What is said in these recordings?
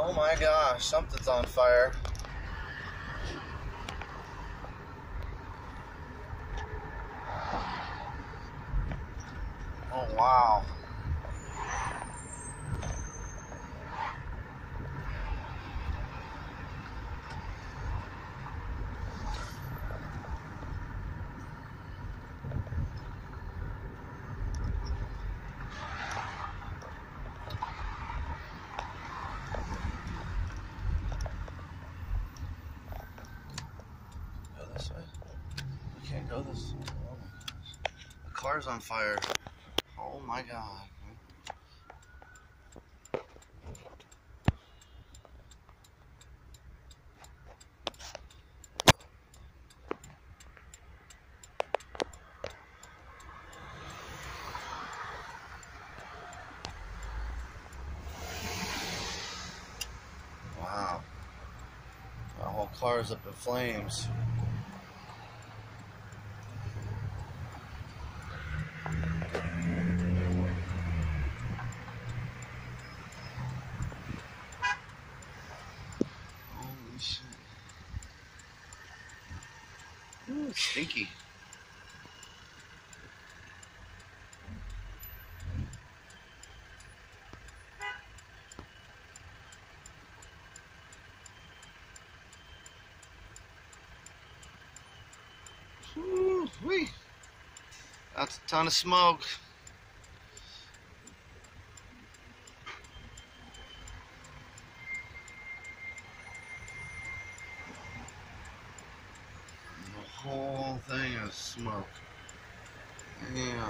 Oh my gosh, something's on fire. Oh wow. Go this way. We can't go this way. Oh my gosh. The car's on fire. Oh my god. Wow. The whole car's up in flames. Holy shit. Ooh, stinky. Woo-wee. That's a ton of smoke. The whole thing is smoke. Yeah.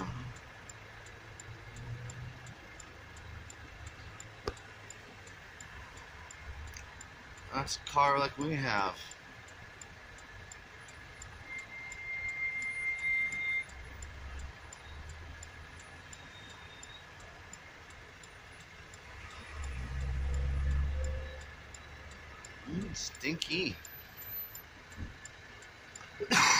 That's a car like we have. Stinky.